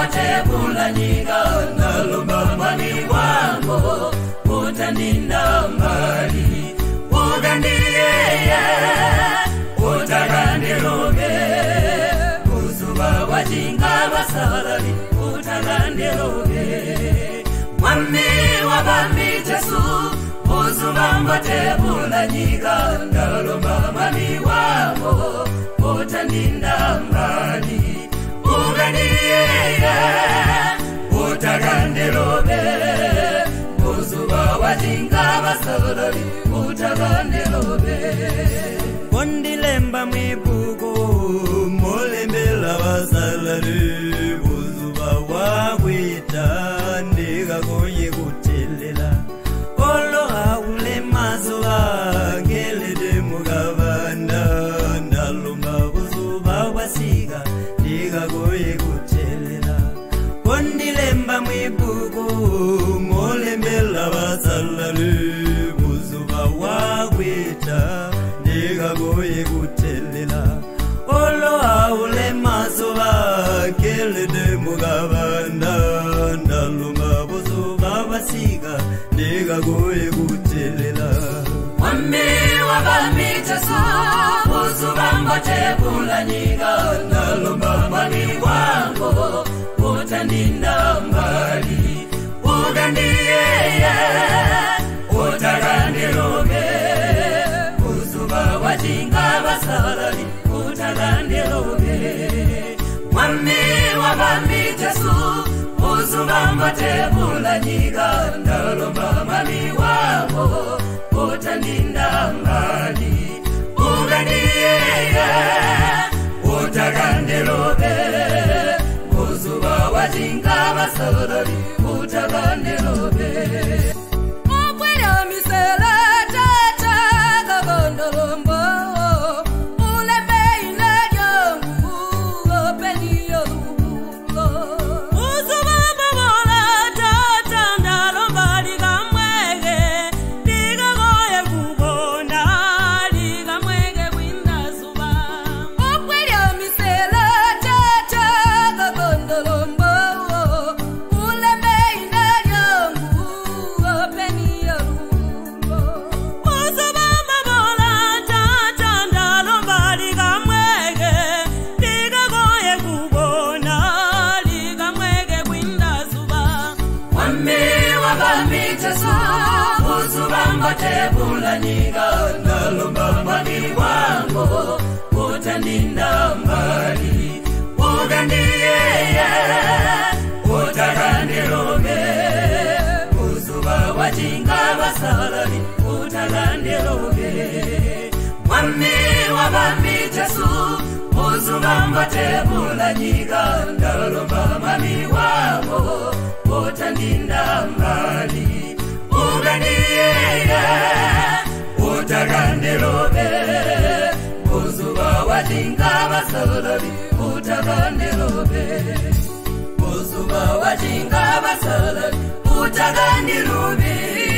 tebula nyika ndalomba mwami wangu utandinda mbali ugandiye utagandiroge uzuba wajinga basalali utagandiroge mwami wabami Jesu uzuba tebula nyika ndalomba mwami wangu utandinda mbali ugandiye utagandiroge uzuba wajinga basalali utagandiroge kondilemba mwibugo molembela basalali uzuba wagwita ndiga goye gutelela olo haule mazuba ngelede mugabanda ndalumba uzuba wasiga ndiga goye gutelela kondilemba mwibugo molembela basalali uzuba wagwita ndiga goye gutelela olo haule mazuba ngelede mugabanda ndalumba uzuba wasiga ndiga goye gutelela mwami wabami Jesu uzuba tebula nyika ndalomba mwami wangu utandinda mbali ugandiye utagandiroge uzuba wajinga basalali utagandiroge mwami wabami Jesu uzuba tebula nyika ndalomba mwami wangu utandinda mbali ugandiye utagandiroge uzuba wajinga basalali utagandiroge okwera misela tata gabondolombo ulebe inajongu openiyo lubulo uzuba babola tata ndalomba ligamwege ligagoye kubona ligamwege kwindazuba okwera misela tata gabondolombo ulebe inajongu openiyo lubulo uzuba babola tata ndalomba ligamwege ligagoye kubona ligamwege kwindazuba mwami wabami Jesu uzuba tebula nyika ndalomba mwami wangu utandinda mbali ugandiye utagandiroge uzuba wajinga basalali utagandiroge mwami wabami Jesu uzuba tebula nyika ndalomba mwami wangu utandinda mbali ugandiye utagandiroge uzuba wajinga basalali utagandiroge uzuba wajinga basalali utagandiroge